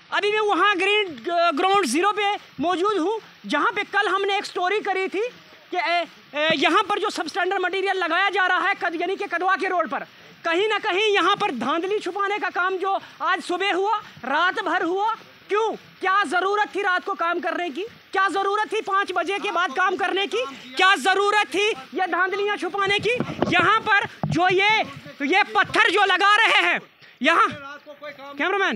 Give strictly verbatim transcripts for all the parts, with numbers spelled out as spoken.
अभी मैं वहाँ ग्रीन ग्राउंड ज़ीरो पे मौजूद हूँ, जहाँ पे कल हमने एक स्टोरी करी थी कि यहाँ पर जो सबस्टैंडर्ड मटेरियल लगाया जा रहा है कद यानी कि कदवा के रोड पर, कहीं ना कहीं यहाँ पर धांधली छुपाने का काम जो आज सुबह हुआ, रात भर हुआ, क्यों? क्या ज़रूरत थी रात को काम करने की? क्या ज़रूरत थी पाँच बजे के बाद काम करने की? क्या ज़रूरत थी ये धांधलियाँ छुपाने की? यहाँ पर जो ये ये पत्थर जो लगा रहे हैं यहाँ, कैमरामैन,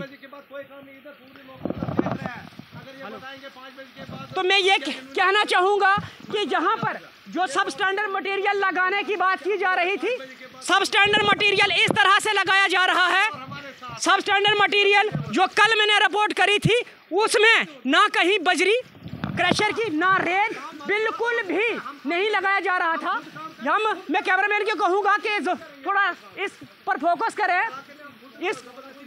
तो मैं ये कहना चाहूँगा कि यहाँ पर जो सब स्टैंडर्ड मटेरियल लगाने की बात की जा रही थी, सब स्टैंडर्ड मटेरियल इस तरह से लगाया जा रहा है। सब स्टैंडर्ड मटेरियल जो कल मैंने रिपोर्ट करी थी उसमें ना कहीं बजरी क्रशर की ना रेत बिल्कुल भी नहीं लगाया जा रहा था। हम मैं कैमरामैन को कहूँगा कि थोड़ा इस पर फोकस करें, इस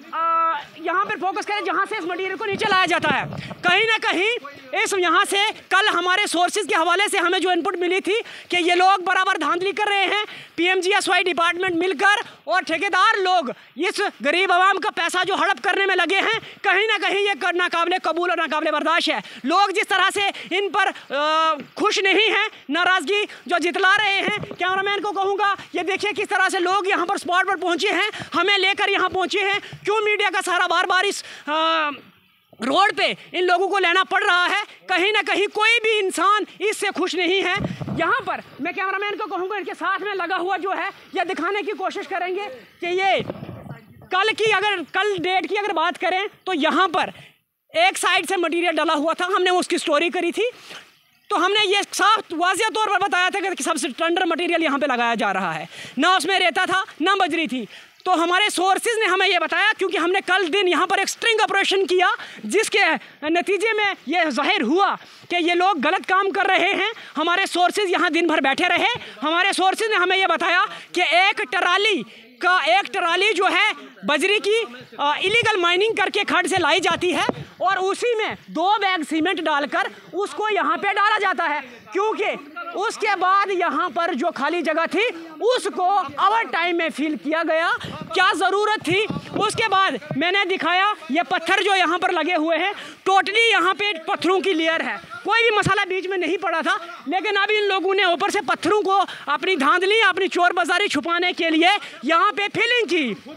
यहाँ पर फोकस करें जहाँ से इस मटेरियल को नीचे लाया जाता है। कहीं ना कहीं इस यहाँ से कल हमारे सोर्सेज के हवाले से हमें जो इनपुट मिली थी कि ये लोग बराबर धांधली कर रहे हैं, पीएमजीएसवाई डिपार्टमेंट मिलकर और ठेकेदार लोग इस गरीब आवाम का पैसा जो हड़प करने में लगे हैं, कहीं ना कहीं ये नाकाबिले कबूल और नाकाबिले बर्दाश्त है। लोग जिस तरह से इन पर आ, खुश नहीं हैं, नाराज़गी जो जितला रहे हैं, कैमरामैन को कहूँगा ये देखिए किस तरह से लोग यहाँ पर स्पॉट पर पहुँचे हैं, हमें लेकर यहाँ पहुँचे हैं। क्यों मीडिया का सहारा बार बार इस आ, रोड पे इन लोगों को लेना पड़ रहा है? कहीं ना कहीं कोई भी इंसान इससे खुश नहीं है। यहाँ पर मैं कैमरामैन को कहूँगा इनके साथ में लगा हुआ जो है यह दिखाने की कोशिश करेंगे कि ये कल की अगर कल डेट की अगर बात करें तो यहाँ पर एक साइड से मटेरियल डाला हुआ था, हमने उसकी स्टोरी करी थी, तो हमने ये साफ वाज़ेह तौर पर बताया था कि सबसे स्टैंडर्ड मटेरियल यहाँ पे लगाया जा रहा है, ना उसमें रेता था ना बजरी थी। तो हमारे सोर्सेज ने हमें ये बताया, क्योंकि हमने कल दिन यहाँ पर एक स्ट्रिंग ऑपरेशन किया जिसके नतीजे में ये ज़ाहिर हुआ कि ये लोग गलत काम कर रहे हैं। हमारे सोर्सेज यहाँ दिन भर बैठे रहे, हमारे सोर्सेज ने हमें ये बताया कि एक ट्राली का एक ट्राली जो है बजरी की इलीगल माइनिंग करके खड्ड से लाई जाती है और उसी में दो बैग सीमेंट डालकर उसको यहाँ पे डाला जाता है, क्योंकि उसके बाद यहाँ पर जो खाली जगह थी उसको ओवर टाइम में फिल किया गया। क्या ज़रूरत थी? उसके बाद मैंने दिखाया ये पत्थर जो यहाँ पर लगे हुए हैं, टोटली यहाँ पे पत्थरों की लेयर है, कोई भी मसाला बीच में नहीं पड़ा था, लेकिन अब इन लोगों ने ऊपर से पत्थरों को अपनी धांधली अपनी चोर बाजारी छुपाने के लिए यहाँ पे फिलिंग की।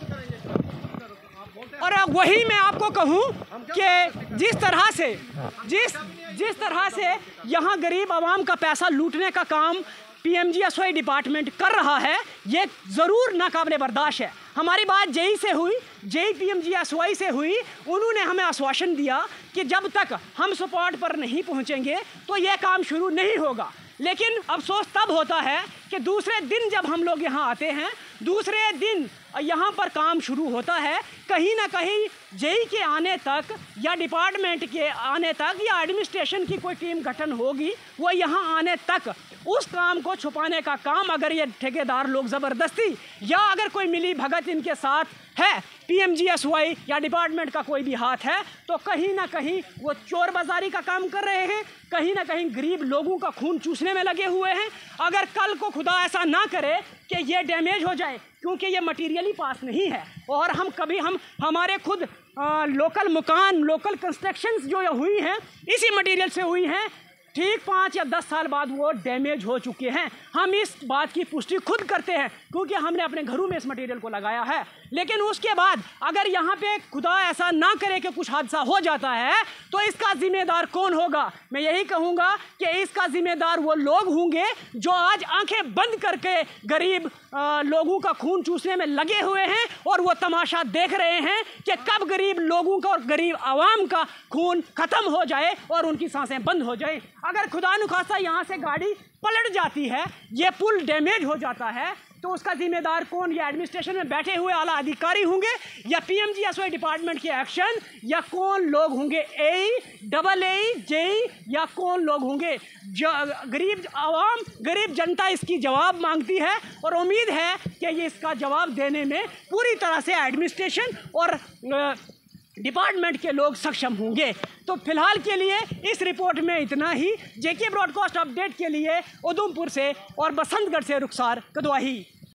और वही मैं आपको कहूँ कि जिस तरह से जिस जिस तरह से यहाँ गरीब आवाम का पैसा लूटने का काम पीएमजीएसवाई डिपार्टमेंट कर रहा है, ये ज़रूर नाकाबिले बर्दाश्त है। हमारी बात जेई से हुई, जेई पीएमजीएसवाई से हुई, उन्होंने हमें आश्वासन दिया कि जब तक हम स्पॉट पर नहीं पहुँचेंगे तो ये काम शुरू नहीं होगा। लेकिन अफसोस तब होता है कि दूसरे दिन जब हम लोग यहाँ आते हैं, दूसरे दिन यहाँ पर काम शुरू होता है, कहीं ना कहीं जेई के आने तक या डिपार्टमेंट के आने तक या एडमिनिस्ट्रेशन की कोई टीम गठन होगी, वो यहाँ आने तक उस काम को छुपाने का काम अगर ये ठेकेदार लोग ज़बरदस्ती या अगर कोई मिली भगत इनके साथ है, पीएमजीएसवाई या डिपार्टमेंट का कोई भी हाथ है, तो कहीं ना कहीं वो चोर बाजारी का काम कर रहे हैं, कहीं ना कहीं गरीब लोगों का खून चूसने में लगे हुए हैं। अगर कल को खुदा ऐसा ना करे कि ये डैमेज हो जाए, क्योंकि ये मटेरियल ही पास नहीं है और हम कभी हम हमारे खुद आ, लोकल मकान लोकल कंस्ट्रक्शंस जो हुई हैं इसी मटेरियल से हुई हैं, ठीक पाँच या दस साल बाद वो डैमेज हो चुके हैं। हम इस बात की पुष्टि खुद करते हैं क्योंकि हमने अपने घरों में इस मटेरियल को लगाया है। लेकिन उसके बाद अगर यहाँ पे खुदा ऐसा ना करे कि कुछ हादसा हो जाता है तो इसका ज़िम्मेदार कौन होगा? मैं यही कहूँगा कि इसका ज़िम्मेदार वो लोग होंगे जो आज आंखें बंद करके गरीब आ, लोगों का खून चूसने में लगे हुए हैं और वो तमाशा देख रहे हैं कि कब गरीब लोगों का और गरीब आवाम का खून ख़त्म हो जाए और उनकी सांसें बंद हो जाए। अगर खुदा न खास्ता यहाँ से गाड़ी पलट जाती है, ये पुल डैमेज हो जाता है, तो उसका जिम्मेदार कौन? या एडमिनिस्ट्रेशन में बैठे हुए आला अधिकारी होंगे या पीएमजीएसवाई डिपार्टमेंट के एक्शन, या कौन लोग होंगे? ए डबल ए जेई या कौन लोग होंगे? गरीब आवाम गरीब जनता इसकी जवाब मांगती है और उम्मीद है कि ये इसका जवाब देने में पूरी तरह से एडमिनिस्ट्रेशन और डिपार्टमेंट के लोग सक्षम होंगे। तो फिलहाल के लिए इस रिपोर्ट में इतना ही। जेके ब्रॉडकास्ट अपडेट के लिए उधमपुर से और बसंतगढ़ से रुखसार कदवाही।